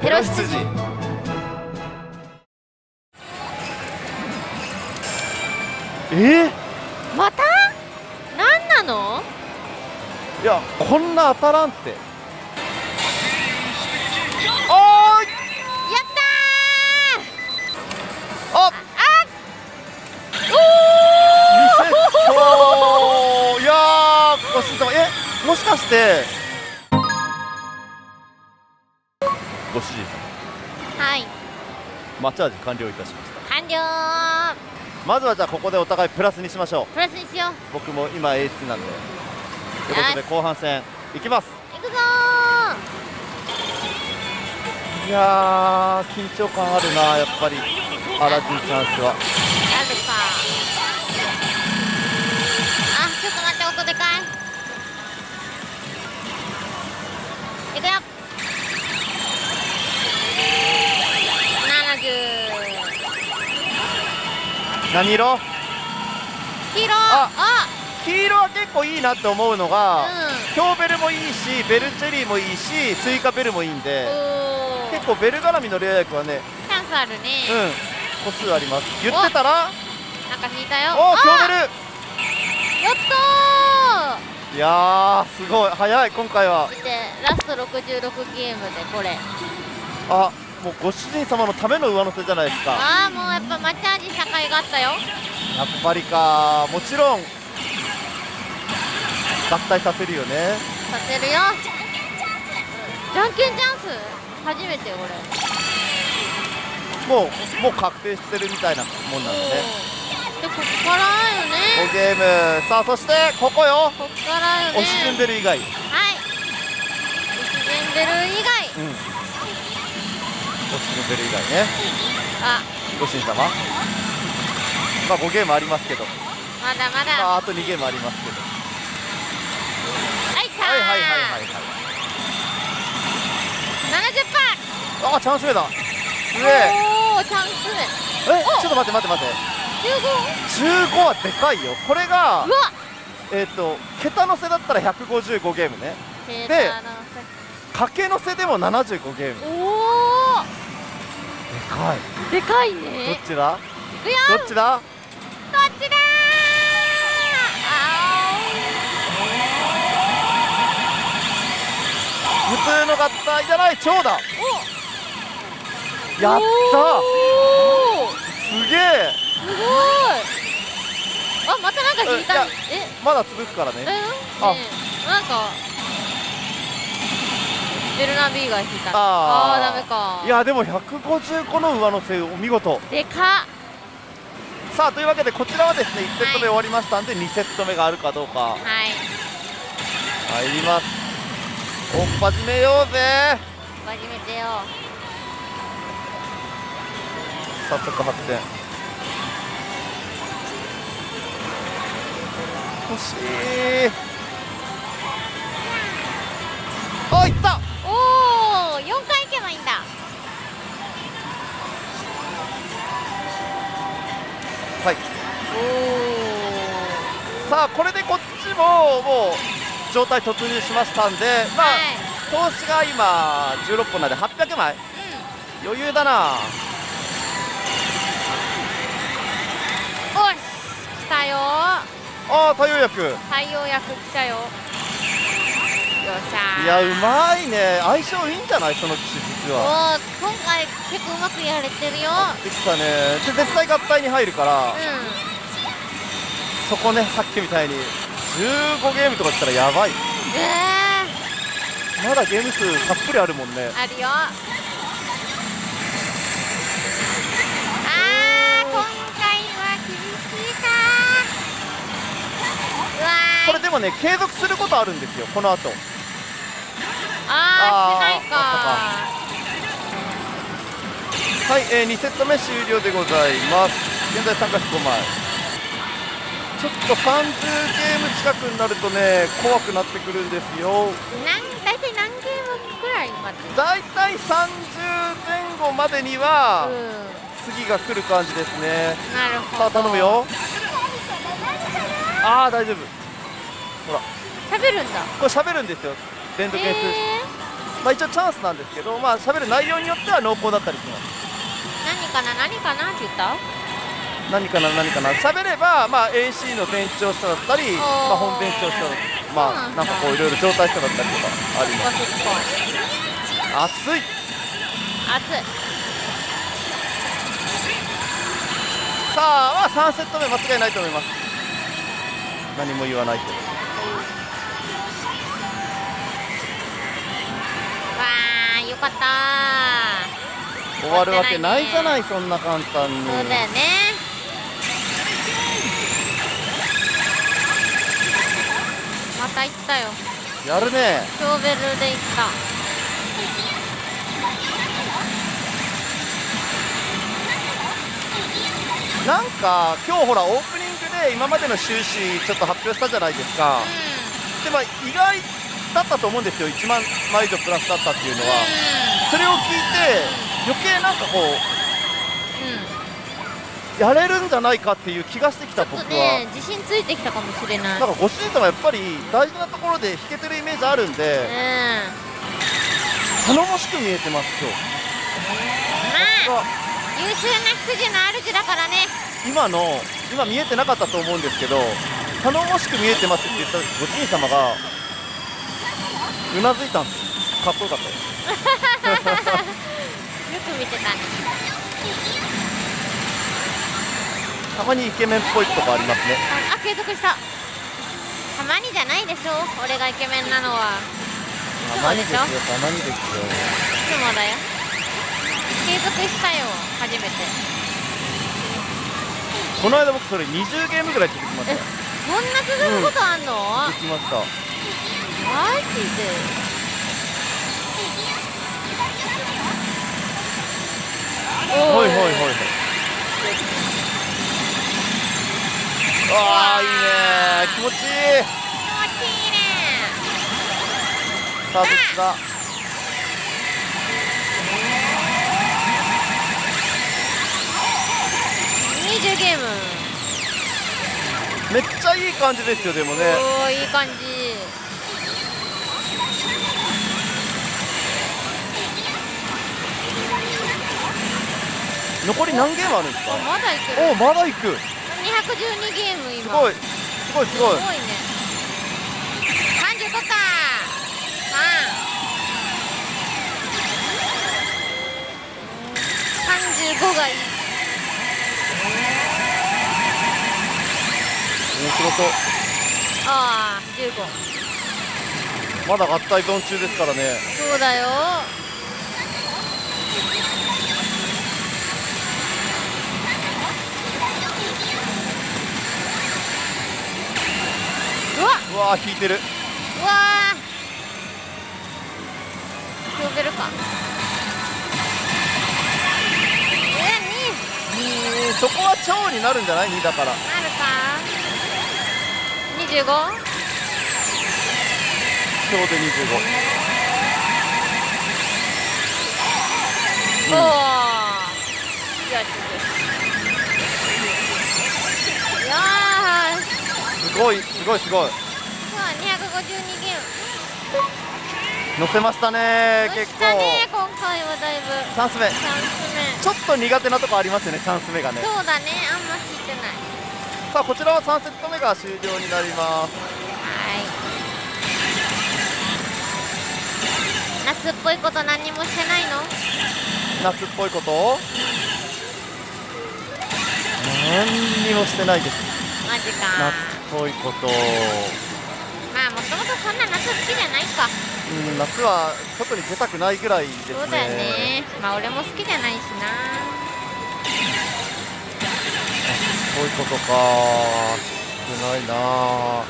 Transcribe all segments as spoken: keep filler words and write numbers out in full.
テロ羊。 えー、 またなんなの？ いやこんな当たらんって。おーい、 やったー。 ああリセット。いやーご主人様、えもしかしてご主人様、 はい、 マッチャージ完了いたしました。 完了。 まずはじゃあここでお互いプラスにしましょう。 プラスにしよう。 僕も今 エーエイチ なんで。ということで後半戦いきます。 いくぞいやー緊張感あるな、やっぱりアラジンチャンスは。 ー。あるか。あ、ちょっと待って、音でかい。いくよ。ななじゅう。 何色？ 黄色。 ああ、 黄色は結構いいなって思うのが、 うん。 ヒョウベルもいいしベルチェリーもいいしスイカベルもいいんで、 おー。 結構ベル絡みのレア役はね、 チャンスあるね。 うん個数あります。言ってたらなんか引いたよ。 おおヒョウあベル。 やったー。 いやーすごい早い今回は。 見て、ラストろくじゅうろくゲームでこれ。 あもうご主人様のための上乗せじゃないですか。 ああ、もうやっぱマッチャージ社会があったよ。 やっぱりか。もちろん脱退させるよね。 させるよ。じゃんけんチャンス初めて俺。 もうもう確定してるみたいなもんなんでね。 で、こっからよね。 ごゲーム。さあそしてここよ、 こっからよね。 オシジュンベル以外。 はい。オシジュンベル以外。 うんオシジュンベル以外ね。 あ、 ご主人様、まあごゲームありますけど、 まだまだ。 まああとにゲームありますけど。 はい、たー。 はいはいはいはいはい。 ななじゅっパー。 あチャンス目だ。すげえ。 おお、チャンス目。 えちょっと待って待って待って。 じゅうご。 じゅうごはでかいよ。これがうわ。 えっと桁のせだったらひゃくごじゅうごゲームね。 でで掛けのせでもななじゅうごゲーム。 おお。 でかい。 でかいどね。 っちだいくよ。 どっちだ。 どっちだー。あ普通の合体じゃない、長だ。 ー。 やったおお。 すげえ。 すごい。あ、またなんか引いた。 いやえ、 まだ続くからね。 え、 ああ、なんかベルナビーが引いた。 あーあー、ダメか。 いやでもひゃくごじゅうごの上乗せお見事。 でかっ。 さあというわけでこちらはですねいちセット目終わりましたんでにセット目があるかどうかはい。 入ります。追っ始めようぜ。 初めてよ。 早速発展。欲しい。あいった。 おお、よんかい行けばいいんだ。 はい。 おお。 さあこれでこっちももう状態突入しましたんで、まあ、 はい。 投資が今じゅうろっぽんなんではっぴゃくまい、 う余裕だな。 ん。おし、来たよ。 ああ太陽薬。 太陽薬来たよ。よっしゃー。 いやうまいね。相性いいんじゃないその機種実は。 おー、今回結構うまくやれてるよ。 できたね。で絶対合体に入るから、 うそこねさっきみたいにじゅうごゲームとかしたらやばい。 ん。えまだゲーム数たっぷりあるもんね。 ー、あるよ。あー、今回は厳しいかー。うわー。 これでもね継続することあるんですよこの後。 あー、しないかあはい、えー、にセット目終了でございます。現在参加費ごまい。ちょっとさんじゅうゲーム近くになるとね怖くなってくるんですよ。 なん大体何ゲームくらいまで。 だいたいさんじゅうぜん後までにはうん、 次が来る感じですね。 なるほど。 さあ頼むよ。ああ大丈夫。ほら喋るんだ。 これ喋るんですよ連続演出。 えまあ一応チャンスなんですけど、まあ喋る内容によっては濃厚だったりします。 何かな何かなって言った？ 何かな何かな喋れば、まあ エーシー の店長者だったり、まあ本店長者だったり、まあなんかこういろいろ状態者だったりとかあります。熱い。 熱い。 さあ、まあさんセット目間違いないと思います。何も言わないけど。 わあ、よかったー。 終わるわけないじゃない、そんな簡単に。 そうだよね。また行ったよ。 やるね。 ショーベルで行った。 なんか今日ほらオープニングで今までの収支ちょっと発表したじゃないですか。 うん、 でも意外だったと思うんですよ。いちまんまい以上プラスだったっていうのは、うん、それを聞いて余計なんかこう、うん、やれるんじゃないかっていう気がしてきた。僕はちょっとね、 自信ついてきたかもしれない。 なんかご主人様やっぱり大事なところで弾けてるイメージあるんで、うん、頼もしく見えてます今日。 まあ優秀な羊の主だからね。 今の今見えてなかったと思うんですけど、頼もしく見えてますって言ったご主人様がうなずいたんです。かっこよかったですよく見てたね。 たまにイケメンっぽいとこありますね。 あ、継続した。たまにじゃないでしょ、俺がイケメンなのは。いつもでしょ。 たまにですよ、たまにですよ。いつもだよ。継続したよ、初めて。 この間僕それにじゅうゲームぐらい続きました。 そんな続くことあんの？ 続きました。 マジで。 ほいほいほいほい。ああ、いいね、気持ちいい。気持ちいいね。さあどっちだ。 にじゅうゲーム。 めっちゃいい感じですよ。でもね、 おー、いい感じ。 残り何ゲームあるんですか？ まだいく。 おお、まだいく。 にひゃくじゅうにゲーム今。 すごいすごいすごい。 すごいね。さんじゅうごか。さんじゅうごがいい。 面白そう。 ああ、じゅうご。 まだ合体ゾーン中ですからね。 そうだよ。うわっ、 うわー、引いてる。 うわー、呼べるか。 にそこは超になるんじゃない？にだから。 なるか。にじゅうご。 超でにじゅうご。 おお、よし。いやー、 すごいすごいすごい。 にひゃくごじゅうにゲーム乗せましたね。結構ね、今回はだいぶチャンス目。 チャンス目。 ちょっと苦手なとこありますよね、チャンス目がね。 そうだね、あんま聞いてない。 さあこちらはさんセット目が終了になります。 はい。夏っぽいこと何もしてないの？ 夏っぽいこと何にもしてないです。 マジか。 夏っぽいこと、 まあもともとそんな夏好きじゃないか。 うん、夏は外に出たくないぐらいですね。 そうだよね。まあ俺も好きじゃないしな。 こういうことか。少ないなあ。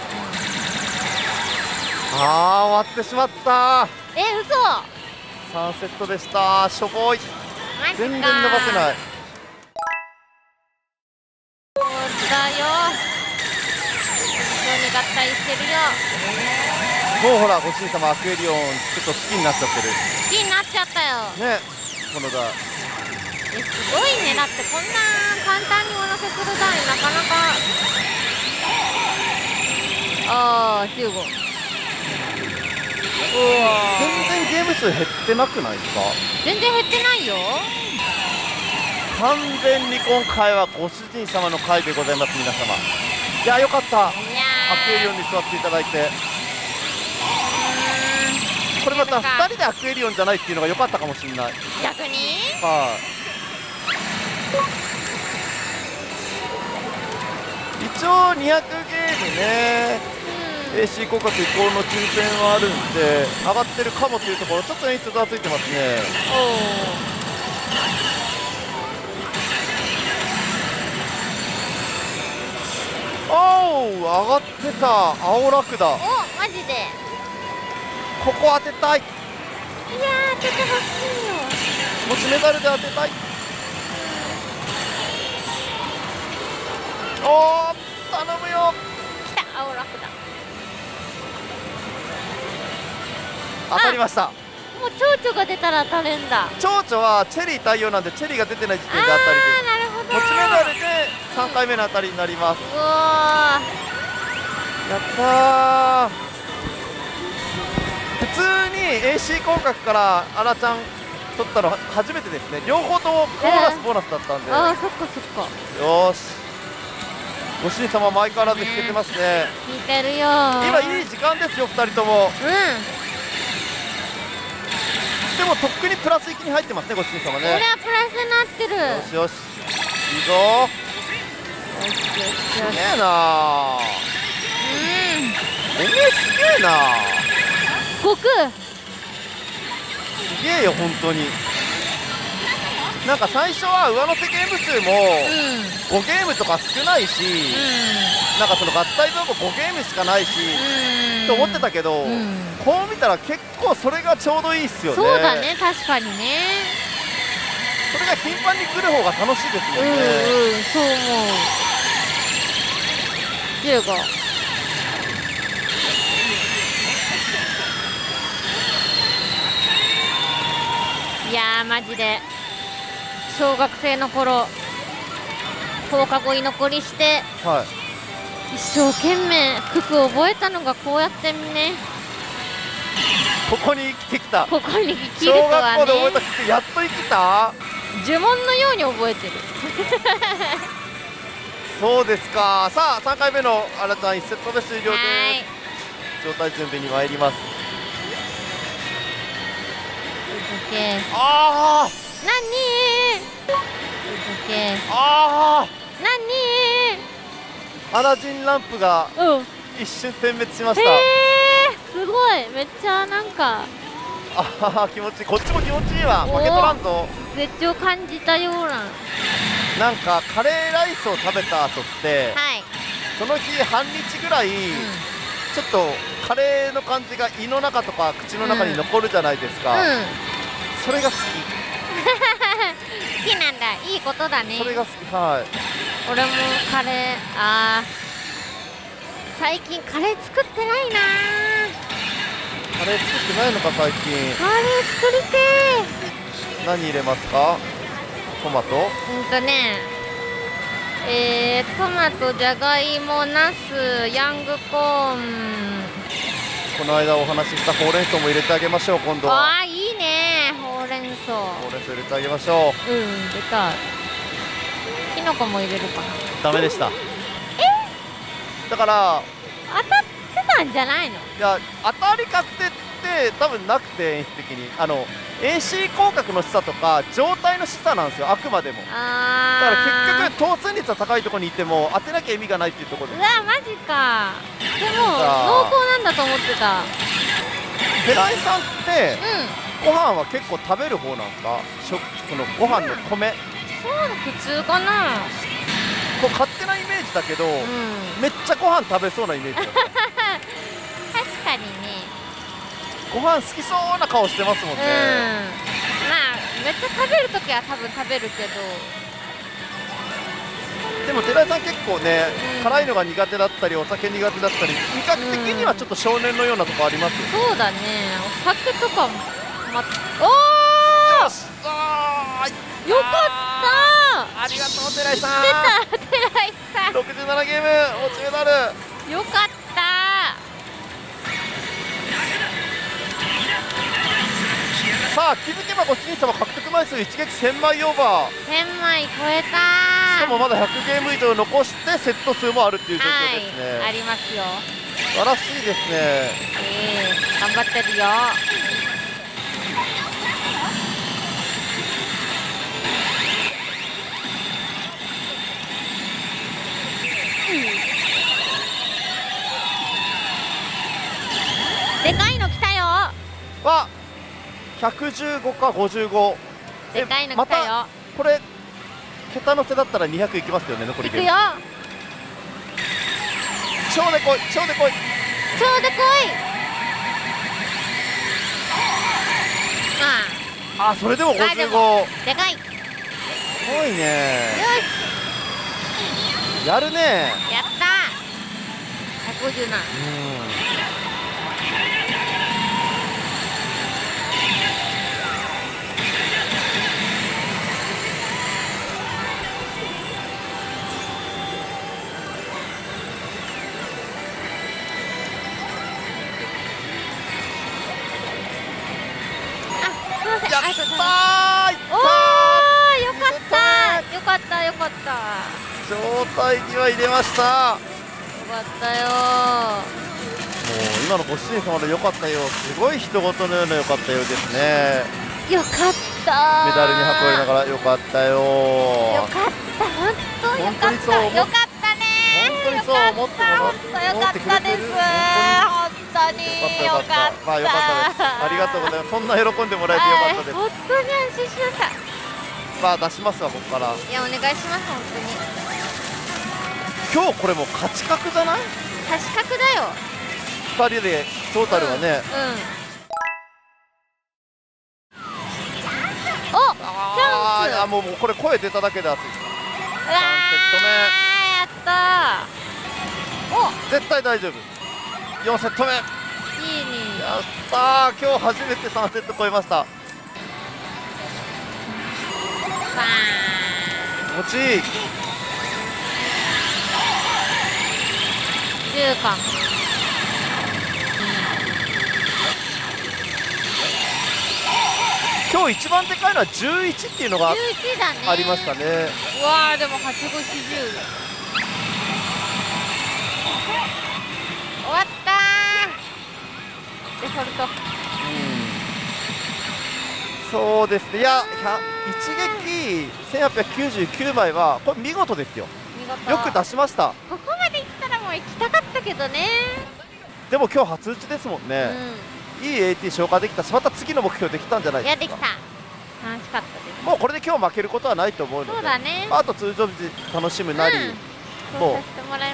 あー、終わってしまった。 え、嘘。 さんセットでした。しょぼい。 マジか。 全然伸ばせない。 そうだよ。本当に合体してるよ。 もうほら、ご主人様アクエリオンちょっと好きになっちゃってる。 好きになっちゃったよ。 ね、この台。 え、すごいね。だってこんな簡単にお乗せする台なかなか。ああ、じゅうご。 全然ゲーム数減ってなくないですか？ 全然減ってないよ。 完全に今回はご主人様の回でございます。皆様、いや、よかった。アクエリオンに座っていただいて、これまたふたりでアクエリオンじゃないっていうのが良かったかもしれない。 逆にはい、一応にひゃくゲームね、うん、エーシー 広角移行の抽選はあるんで上がってるかもというところ、ちょっと演出がついてますね。おお、上がってた。青ラクダ。お、 マジでここ当てたい。いやー、当ててほしいよ。 持ちメダルで当てたい。おお、頼むよ。 きた、青ラクダ。 当たりました。 もう蝶々が出たら当たるんだ。 蝶々はチェリー対応なんで、チェリーが出てない時点で当たりです。 なるほど。 持ちメダルでさんかいめの当たりになります。 うわー、やったー。普通に エーシー 広角からあらちゃん取ったの初めてですね。両方ともボーナスボーナスだったんで、 ああ、そっかそっか。 よーし、ご主人様相変わらず引けてますね。 引いてるよ。 今いい時間ですよ、ふたりとも。 うん、 でもとっくにプラスいちに入ってますね、ご主人様ね。 これはプラスになってる。 よしよし、いいぞ。すげえなー。うん、おめえすげえなー。 悟空すげえよ、本当に。なんか最初は上乗せゲーム数もごゲームとか少ないし、うん、なんかその合体分もごゲームしかないし、うん、と思ってたけど、うん、こう見たら結構それがちょうどいいっすよね。 そうだね、確かにね。 それが頻繁に来る方が楽しいですもんね。 うん、うん、そう思う。じゅうご。いやー、マジで小学生の頃放課後居残りして、 はい、 一生懸命九九覚えたのがこうやってね、 ここに生きてきた。 ここに生きるとはね。 小学校で覚えた九九、やっと生きた。 呪文のように覚えてる。 そうですか。さあさんかいめのあらちゃんいちセットで終了です。状態準備に参ります。ああ、 なにああ、 なにアラジンランプが一瞬点滅しました。 へー、すごい。めっちゃなんか、 ああ、気持ちいい。こっちも気持ちいいわ。負けとらんぞ。 絶頂感じたような。 なんかカレーライスを食べた後って、 はい、 その日半日ぐらい、うん、ちょっとカレーの感じが胃の中とか口の中に残るじゃないですか。うんうん、それが好き。 好きなんだ。いいことだね。 それが好き。はい。 俺もカレー、あー、最近カレー作ってないな。 カレー作ってないのか最近。 カレー作りてー。何入れますか？トマト？ うんとね、えー、トマト、じゃがいも、ナス、ヤングコーン。 この間お話ししたほうれん草も入れてあげましょう。今度は。 ああ、いいね、ほうれん草。 ほうれん草入れてあげましょう。うん、入れたい。きのこも入れるかな。 ダメでした。え？だから当たってたんじゃないの？いや、当たり確定って多分なくて、演出的にあの エーシー 広角の示唆とか状態の示唆なんですよ、あくまでも。 あ、 だから結局当選率は高いところにいても当てなきゃ意味がないっていうところです。 うわ、マジか。でも濃厚なんだと思ってた。 寺井さんって、うん、ご飯は結構食べる方なんですか？食、そのご飯の米。 そう、普通かな。 こう勝手なイメージだけど、うん、めっちゃご飯食べそうなイメージだった。 確かにね。 ご飯好きそうな顔してますもんね。うん、 まあめっちゃ食べるときは多分食べるけど。 でも寺井さん結構ね、うん、辛いのが苦手だったりお酒苦手だったり、味覚的にはちょっと少年のようなとこありますよね。 そうだね。お酒とかも、ま、おー、よし、 あー、 よかった。 ありがとう寺井さん。 出た、寺井さん。 ろくじゅうななゲーム持ちメダル。 よかった。 あ気づけばご主人様獲得枚数一撃せんまいオーバー、 せんまい超えたー。 しかもまだひゃくゲーム以上残してセット数もあるっていう状況ですね、 はい、ありますよ。 素晴らしいですね。 えー、頑張ってるよ。でかいの来たよ。 わひゃくじゅうごかごじゅうご、 でかいの来たよ。 またこれ桁のせだったらにひゃくいきますよね。残りゲームいくよ。 超でこい超でこい超でこい。まああそれでもごじゅうご、 でもでかい。よすごいね。 しやるね。 やったー。ひゃくごじゅうな。 うんやったー、いったおー、よかったよかったよかった。 状態には入れました。 よかったよもう今のご主人様でよかったよ、すごい人事のようなよかったようですね。 よかったメダルに運びながらよかったよ。 よかった本当よかったよかったね。 本当にそう思ってもらよかったです。本当によかった。 まあよかったです。ありがとうございます。そんな喜んでもらえてよかったです。 本当に安心しました。 まあ出しますわここから。 いやお願いします本当に。 今日これもう勝ち確じゃない？ 勝ち確だよ。 ふたりでトータルはね。 うん。うん、お、チャンス。 ああもうもうこれ声出ただけで熱い。 うわー、 さんセットやったー。お、 絶対大丈夫。よんセット目。 いいね。 やったー、今日初めてさんセット超えました。 バ気持ちいい。 ーン。じゅうか。 今日一番でかいのはじゅういちっていうのがじゅういちだね。 ありましたね。 うわーでもはちごしじゅう。終わったー。デフォルト。 うん。そうですね。いや、一撃せんはっぴゃくきゅうじゅうきゅうまいはこれ見事ですよ。 見事。 よく出しました。 ここまで行ったらもう行きたかったけどね。 でも今日初打ちですもんね。 うん、 いい エーティー 消化できたし、また次の目標できたんじゃないいやですか。 できた。楽しかったです。 もうこれで今日負けることはないと思うので、 そうだね。 あと通常時楽しむなり、 うん、そうさせてもらいます。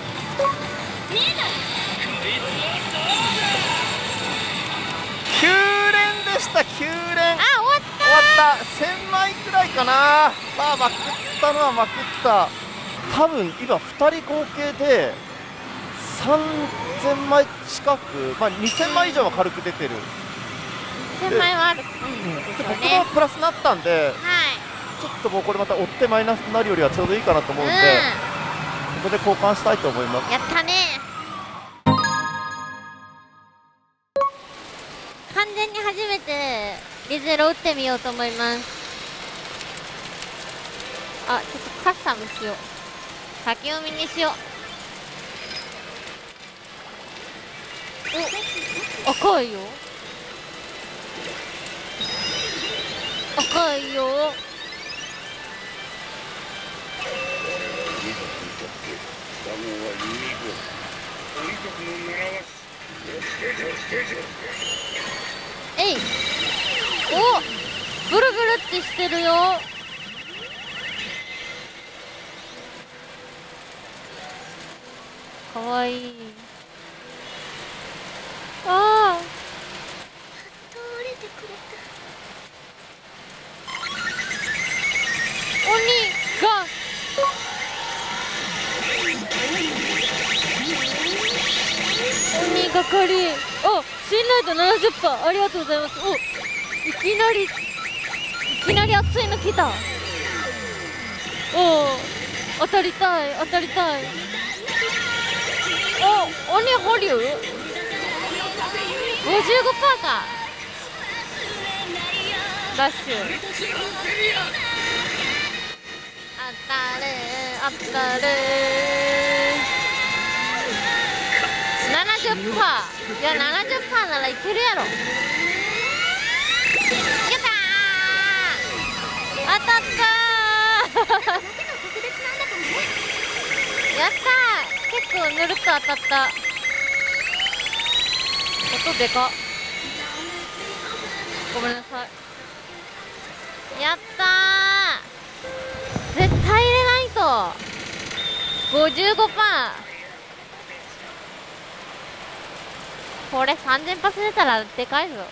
きゅう連でした。きゅう連。 あ、終わった終わった。せんまいくらいかな。まあまくったのはまくった。多分今ふたり合計でさんぜんまい近く、まあにせんまい以上は軽く出てる。 せんまいはある。 うん、で僕もプラスになったんで、 はい。 ちょっともうこれまた追ってマイナスになるよりはちょうどいいかなと思うんで、ここで交換したいと思います。 やったね。完全に初めてリゼロ打ってみようと思います。あ、ちょっとカスタムしよう。先読みにしよう。お、赤いよ。赤いよ。えい。お、ブルブルってしてるよ。かわいい。ああ。鬼が。鬼がかり。あ、信頼度 ななじゅっパーセント。ありがとうございます。お、いきなりいきなり熱いの来た。おお、当たりたい当たりたい。お、鬼保留 ごじゅうごパーセント か。 ラッシュ。当たる当たる。ななじゅっパーセント。いやななじゅっパーセントならいけるやろ。やったー、当たったーやったー、結構ぬるっと当たった。音でかっ。ごめんなさい。やったー、絶対入れないと。 ごじゅうごパーセント。これさんぜん発出たらでかいぞ。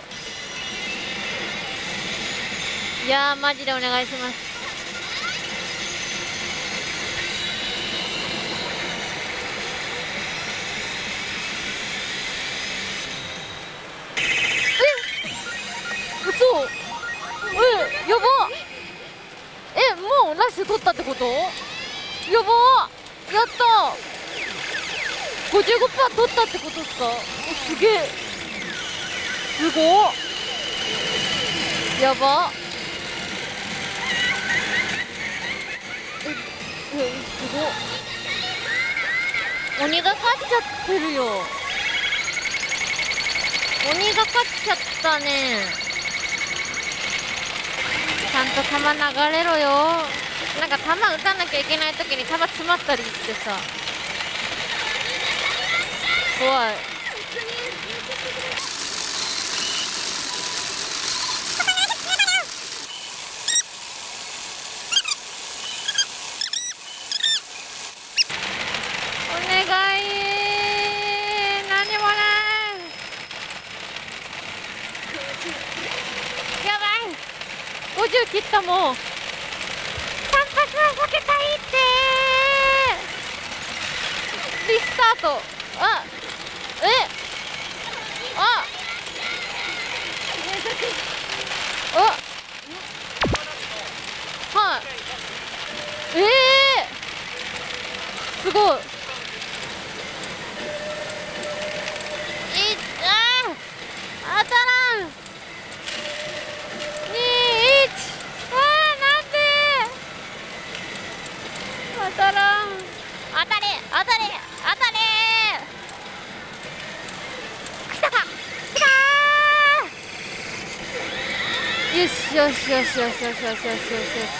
いやーマジでお願いします。え、嘘。え、やば。え、もうラッシュ取ったってこと？やば。やった。ごじゅうごパーセント 取ったってことですか？すげえ。すごっ。やば。え、え、すごっ。鬼が勝っちゃってるよ。鬼が勝っちゃったね。ちゃんと弾流れろよ。なんか弾打たなきゃいけない時に弾詰まったりしてさ、怖い。お願い、何もない。やばい、ごじゅう切った。もう単発は避けたいって。リスタート。あ、え、あ、あ、はい、ええー、すごい。いっ、あー、当たらん。に、いち、あー、なんで当たらん。当たれ当たれ当たれ。来たか来たー。よしよしよしよしよしよしよしよしよしよし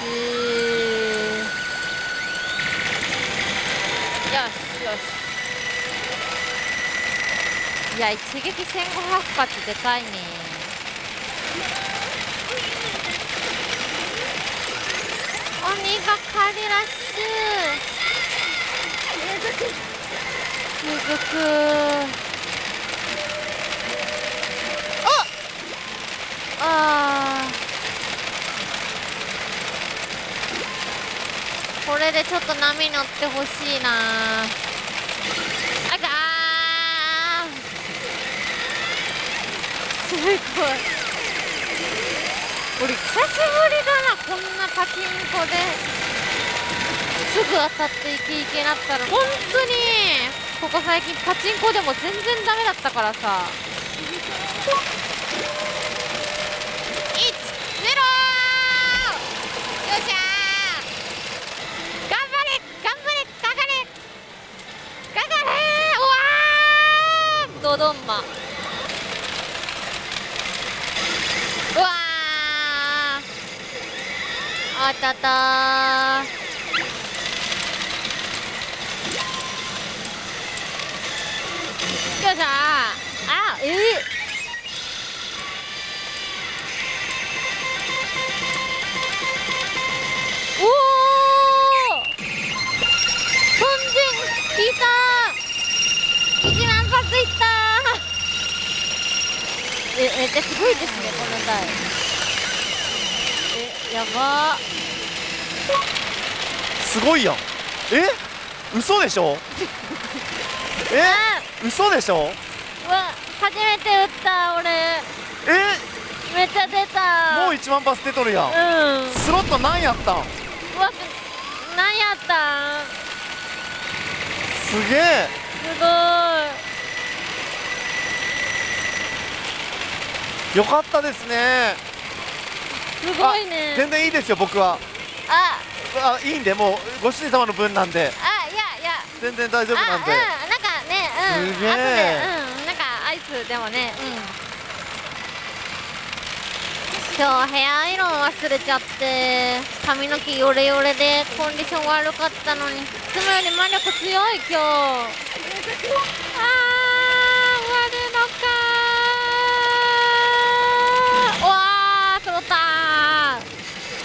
よし。いや、一撃せんごひゃく発でかいね。鬼がかりラッシュ続く。ああー、これでちょっと波乗ってほしいな。あがー、すごい。俺久しぶりだな、こんなパチンコですぐ当たってイケイケなったら。本当にここ最近パチンコでも全然ダメだったからさ。いちゼロー、よっしゃー、頑張れ頑張れ、かかれかかれー。うわー、ドドンマ。うわー、あたたー。よっしゃー。あ、えー、おお、トンジン効いたー。いちまん発いったー。え、めっちゃすごいですね、この台。え、やばー、 すごいやん。え、嘘でしょえ、嘘でしょ。 うわ、初めて打った俺。 え、 めっちゃ出た。 もういちまん発出とるやん。 うん、 スロット何やったん。 うわ、何やったん。 すげえ。 すごい。 よかったですね。 すごいね。 全然いいですよ僕は。 ああ、いいんで、もうご主人様の分なんであ、いやいや、 全然大丈夫なんで。 あ、うん、なんかね、うん、 すげえ後で、うん、なんかアイスでもね、うん。今日ヘアアイロン忘れちゃって髪の毛ヨレヨレでコンディション悪かったのに、いつもより魔力強い今日。あー、終わるのかー。うわー、揃ったー。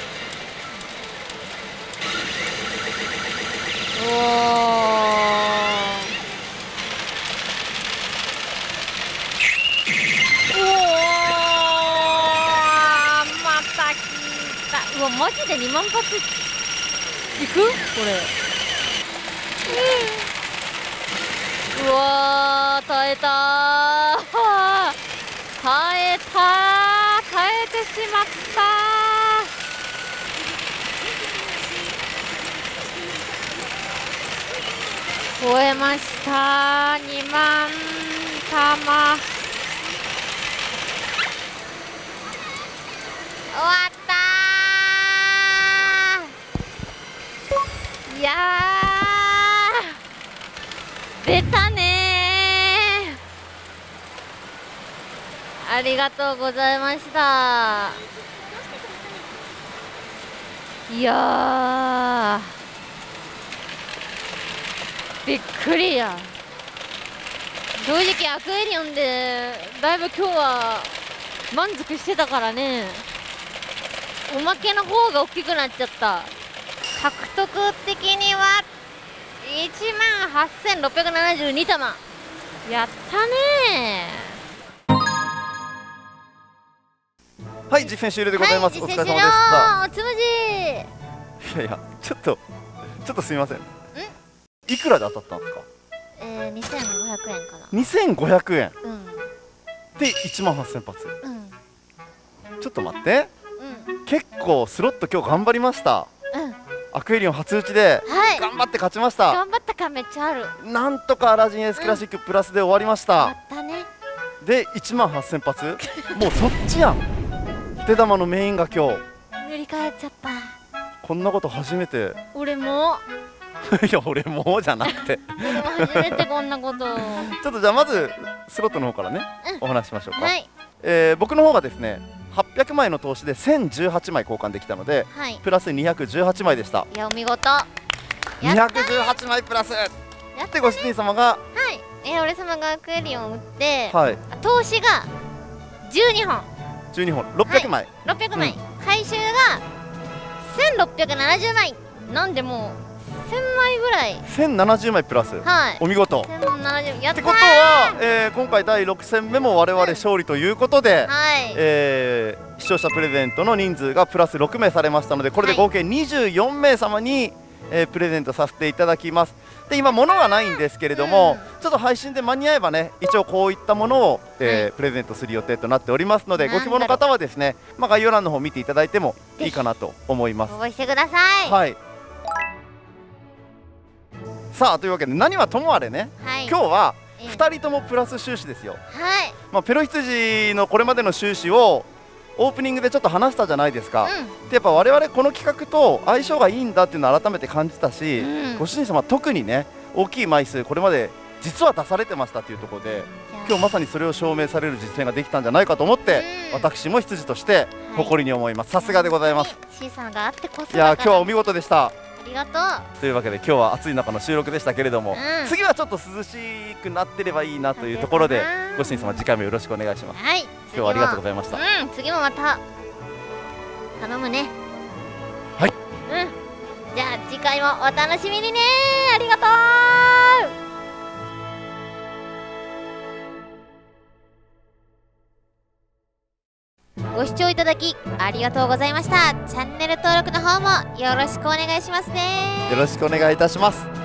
おー、うわ、マジでにまん発いくこれ。うわー、耐えたー、耐えたー、耐えてしまったー。超えましたにまん玉。終わったー。いやー、出たねー。ありがとうございました。いやー、びっくりや。正直アクエリオンでだいぶ今日は満足してたからね、おまけの方が大きくなっちゃった。獲得的にはいちまんはっせんろっぴゃくななじゅうに玉。やったねー。はい、実践終了でございます。 はい、 お疲れ様でした。 おつむじ。 いやいや、ちょっとちょっとすみません。いくらで当たったんですか？ えー、にせんごひゃくえんかな。 にせんごひゃくえん。 うん。 でいちまんはっせん発。 うん。 ちょっと待って。 うん。 結構スロット今日頑張りました。 うん。 アクエリオン初打ちで、 はい、 頑張って勝ちました。 頑張った感めっちゃある。 なんとかアラジンエースクラシックプラスで終わりました。 やったね。 でいちまんはっせん発。もうそっちやん。手玉のメインが今日塗り替えちゃった。 こんなこと初めて。 俺もいや俺もじゃなくて俺も初めてこんなことを。 ちょっとじゃあまずスロットの方からね、うん、お話ししましょうか。はい、えー、僕の方がですねはっぴゃくまいの投資でせんじゅうはちまい交換できたので、はい、プラスにひゃくじゅうはちまいでした。 いやお見事。 にひゃくじゅうはちまいプラスやってご主人様が、 はい、えー、俺様がアクエリオンを打って、 はい、 投資がじゅうにほんじゅうにほんろっぴゃくまい、はい、 ろっぴゃくまい、うん、回収がせんろっぴゃくななじゅうまいなんでもうせんまいぐらい。 せんななじゅうまいプラス、はい、お見事。 せんななじゅうやったー。 ってことは、えー、今回だいろく戦目も我々勝利ということで、うん、はい、えー、視聴者プレゼントの人数がプラスろくめいされましたので、これで合計にじゅうよんめい様に、えー、プレゼントさせていただきます。で今物がないんですけれども、うん、ちょっと配信で間に合えばね一応こういったものを、えーはい、プレゼントする予定となっておりますので、ご希望の方はですね、まあ、概要欄の方見ていただいてもいいかなと思います。 応募してください。 はい、さあというわけで何はともあれね、はい、今日はふたりともプラス収支ですよ。 はい、 まあ、ペロ羊のこれまでの収支をオープニングでちょっと話したじゃないですか。うん、でやっぱ我々この企画と相性がいいんだっていうのを改めて感じたし、うん、ご主人様特にね大きい枚数これまで実は出されてましたというところで、今日まさにそれを証明される実践ができたんじゃないかと思って、うん、私も羊として誇りに思います。さすがでございます。 シーさんがあってこそ。 いや今日はお見事でした。 ありがとう。 というわけで今日は暑い中の収録でしたけれども、うん、次はちょっと涼しくなってればいいなというところで、ご主人様次回もよろしくお願いします。 はい、 今日はありがとうございました。 うん、次もまた頼むね。 はい、 うん、じゃあ次回もお楽しみにね。ありがとう。ご視聴いただきありがとうございました。チャンネル登録の方もよろしくお願いしますね。 よろしくお願いいたします。